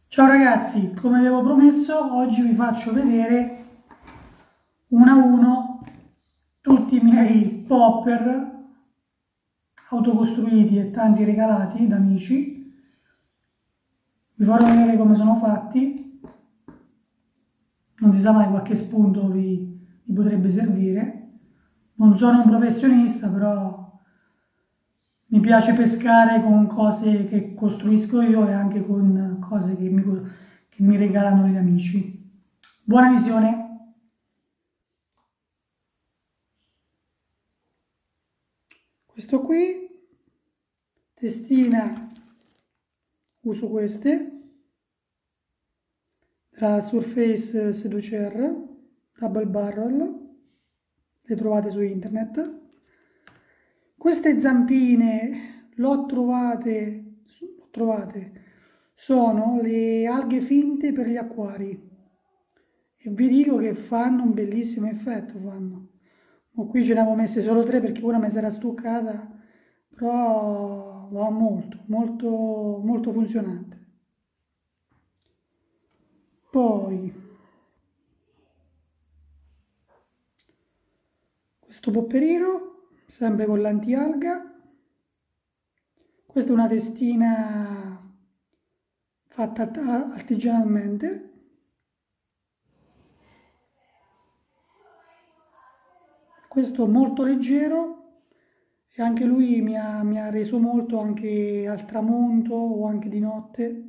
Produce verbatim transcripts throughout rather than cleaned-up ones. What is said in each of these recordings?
Ciao ragazzi, come avevo promesso, oggi vi faccio vedere uno a uno tutti i miei popper autocostruiti e tanti regalati da amici. Vi farò vedere come sono fatti, non si sa mai, qualche spunto vi, vi potrebbe servire. Non sono un professionista, però mi piace pescare con cose che costruisco io e anche con cose che mi, che mi regalano gli amici. Buona visione! Questo qui, testina, uso queste, la Surface Seducer Double Barrel, le trovate su internet. Queste zampine l'ho trovate, trovate, sono le alghe finte per gli acquari e vi dico che fanno un bellissimo effetto, fanno. Ma qui ce ne avevo messe solo tre perché una mi si era stuccata, però va molto, molto, molto funzionante. Poi questo popperino, sempre con l'antialga. Questa è una testina fatta artigianalmente. Questo molto leggero e anche lui mi ha, mi ha reso molto anche al tramonto o anche di notte.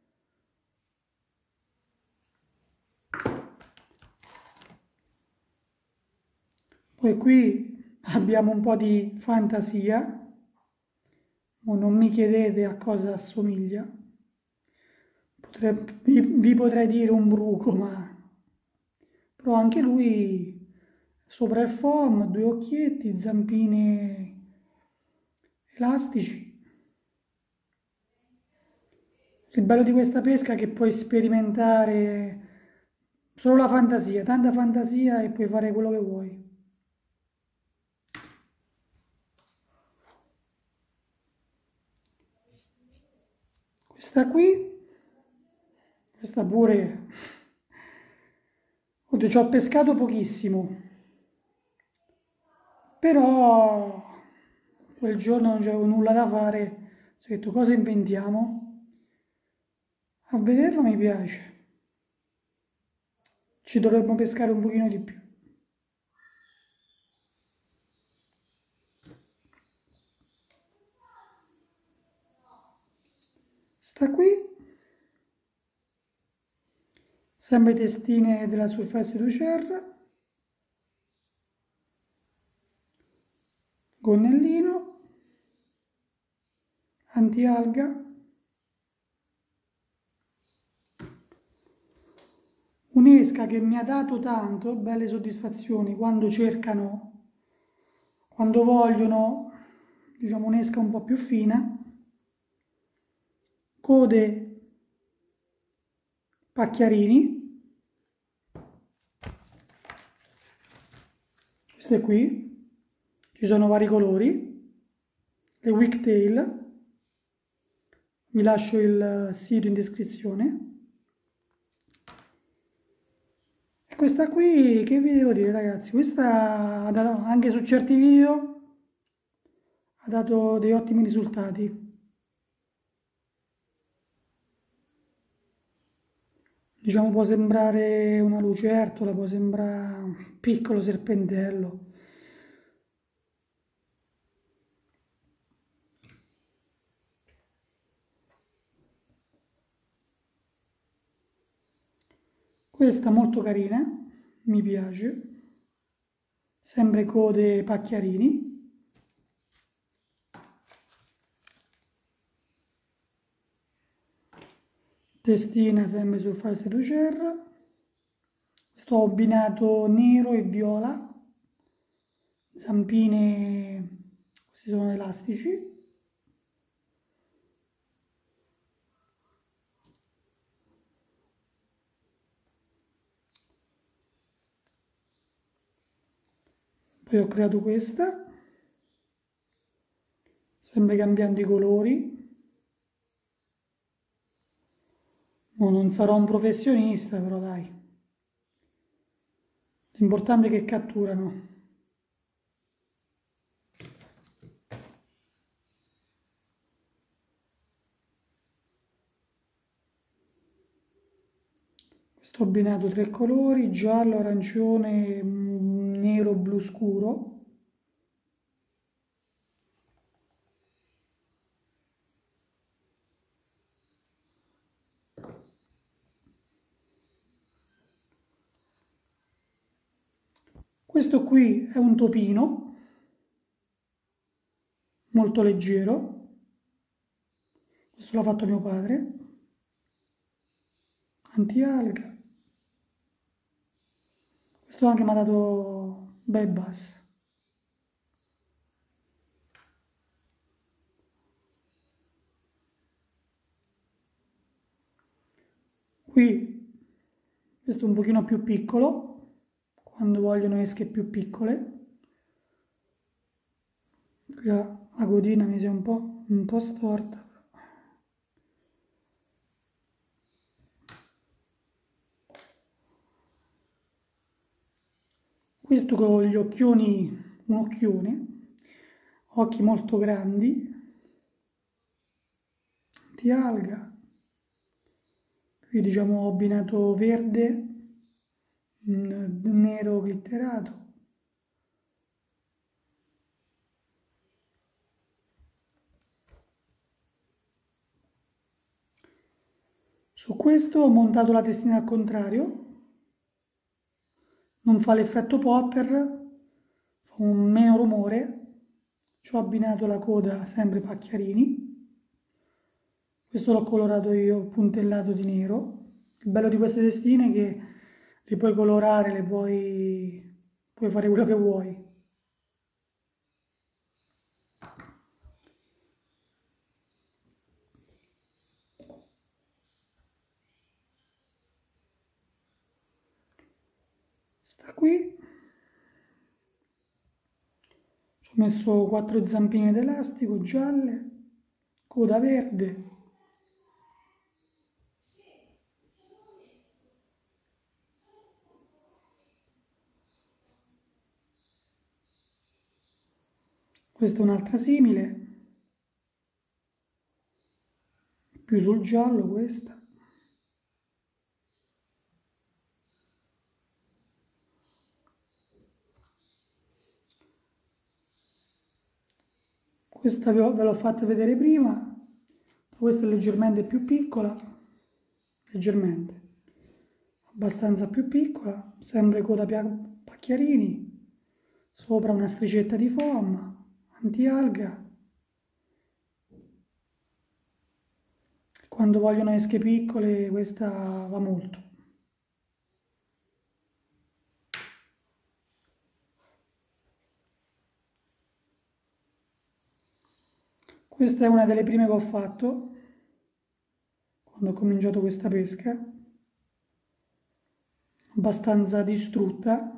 Poi qui abbiamo un po' di fantasia, ma non mi chiedete a cosa assomiglia. Potrebbe, vi, vi potrei dire un bruco, ma però anche lui sopra è foam, due occhietti, zampine elastici. Il bello di questa pesca è che puoi sperimentare solo la fantasia, tanta fantasia e puoi fare quello che vuoi. Questa qui, questa pure, oddio, ci ho pescato pochissimo, però quel giorno non c'avevo nulla da fare, ho detto cosa inventiamo? A vederlo mi piace, ci dovremmo pescare un pochino di più. Sta qui, sempre testine della Surface Seducer, gonnellino, antialga, un'esca che mi ha dato tanto, belle soddisfazioni quando cercano, quando vogliono, diciamo, un'esca un po' più fina, code pacchiarini, queste qui, ci sono vari colori, le Wicktail, vi lascio il sito in descrizione. E questa qui, che vi devo dire ragazzi, questa ha dato, anche su certi video ha dato dei ottimi risultati. Diciamo può sembrare una lucertola, può sembrare un piccolo serpentello. Questa molto carina, mi piace, sempre code pacchiarini. Testina sempre sul Surface Seducer. Questo ho abbinato nero e viola, zampine, questi sono elastici. Poi ho creato questa, sempre cambiando i colori, No, non sarò un professionista, però dai. L'importante è che catturano. Questo ho abbinato tre colori, giallo, arancione, mm, nero, blu scuro. Questo qui è un topino, molto leggero. Questo l'ha fatto mio padre. Antialga. Questo anche mi ha dato bei bass. Qui questo è un pochino più piccolo, quando vogliono esche più piccole. Qui la, la codina mi si è un po', un po' storta. Questo con gli occhioni, un occhione, occhi molto grandi, antialga. Qui diciamo ho abbinato verde, nero glitterato. Su questo ho montato la testina al contrario, non fa l'effetto popper, fa un meno rumore. Ci ho abbinato la coda sempre pacchiarini. Questo l'ho colorato io, puntellato di nero. Il bello di queste testine è che le puoi colorare, le puoi, puoi fare quello che vuoi. Sta qui. Ci ho messo quattro zampine d'elastico gialle, coda verde. Questa è un'altra simile, più sul giallo questa. Questa ve l'ho fatta vedere prima, questa è leggermente più piccola, leggermente, abbastanza più piccola, sempre coda pacchiarini, sopra una stricetta di foam, antialga. Quando vogliono esche piccole questa va molto. Questa è una delle prime che ho fatto quando ho cominciato questa pesca, abbastanza distrutta.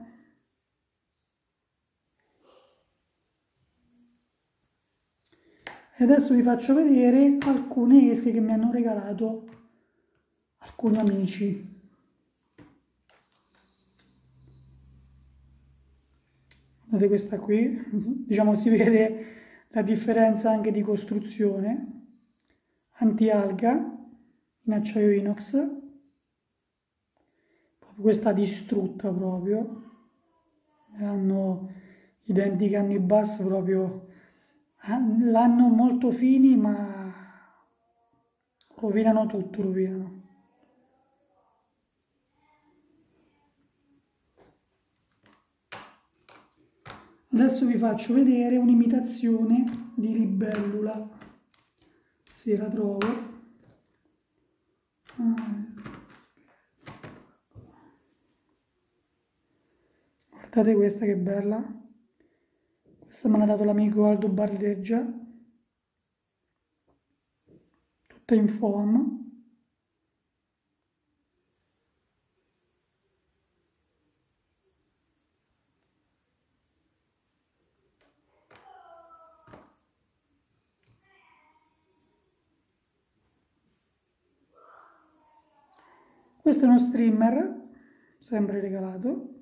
E adesso vi faccio vedere alcune esche che mi hanno regalato alcuni amici. Guardate questa qui, diciamo si vede la differenza anche di costruzione. Antialga in acciaio inox, proprio questa distrutta proprio, hanno i denti canni bass proprio, l'hanno molto fini ma rovinano tutto, rovinano. Adesso vi faccio vedere un'imitazione di libellula, se la trovo. Guardate questa che bella, questa me l'ha dato l'amico Aldo Bardeggia, tutta in foam. Questo è uno streamer, sempre regalato,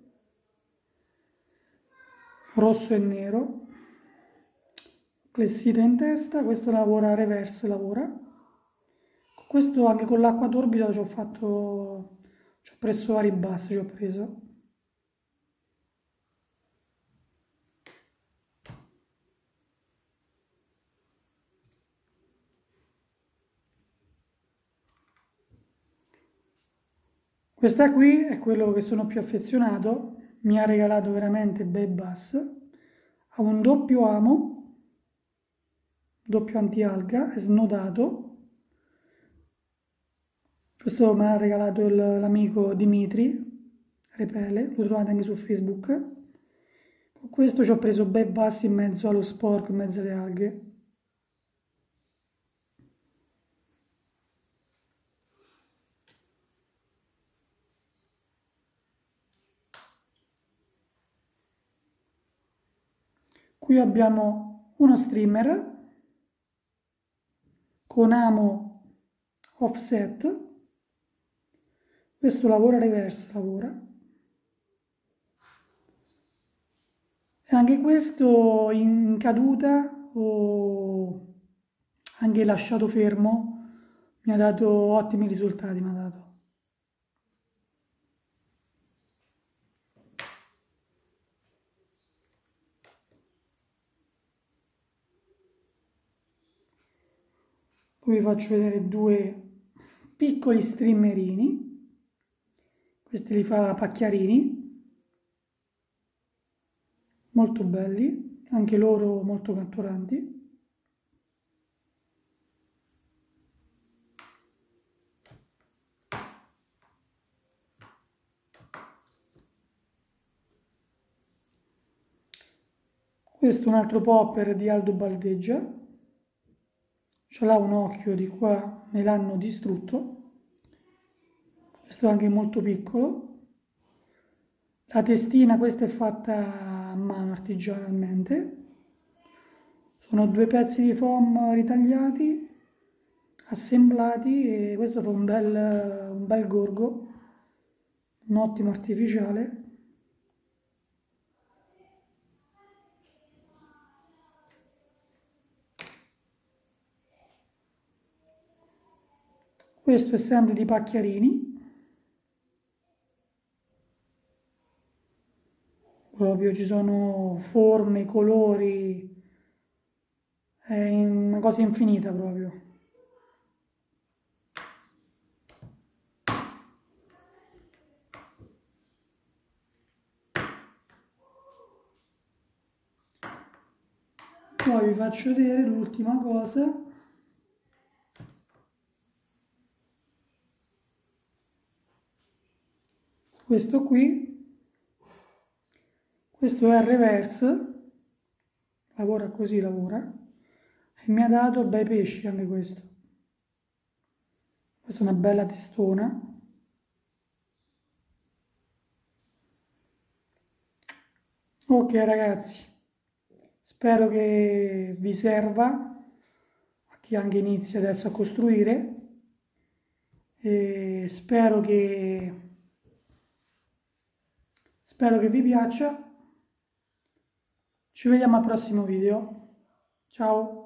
rosso e nero, clessite in testa. Questo lavora reverse, lavora. Questo anche con l'acqua torbida ci ho fatto, ci ho preso vari bassi, ci ho preso. Questa qui è quello che sono più affezionato, mi ha regalato veramente bei bass, ha un doppio amo, doppio anti-alga, è snodato. Questo me l'ha regalato l'amico Dimitri Repele, lo trovate anche su Facebook. Con questo ci ho preso bei bassi in mezzo allo sporco, in mezzo alle alghe. Qui abbiamo uno streamer con amo offset. Questo lavora reverse, lavora. E anche questo in caduta o anche lasciato fermo mi ha dato ottimi risultati, mi ha dato. Poi vi faccio vedere due piccoli streamerini. Questi li fa Pacchiarini, molto belli, anche loro molto catturanti. Questo è un altro popper di Aldo Baldeggia, ce l'ha un occhio di qua, me l'hanno distrutto. Questo è anche molto piccolo. La testina, questa è fatta a mano artigianalmente. Sono due pezzi di foam ritagliati, assemblati, e questo fa un bel, un bel gorgo, un ottimo artificiale. Questo è sempre di Pacchiarini. Proprio ci sono forme, colori, è una cosa infinita proprio. Poi vi faccio vedere l'ultima cosa. Questo qui, questo è il reverse, lavora così, lavora, e mi ha dato bei pesci anche questo. Questa è una bella testona. Ok ragazzi, spero che vi serva a chi anche inizia adesso a costruire, e spero che spero che vi piaccia. Ci vediamo al prossimo video. Ciao!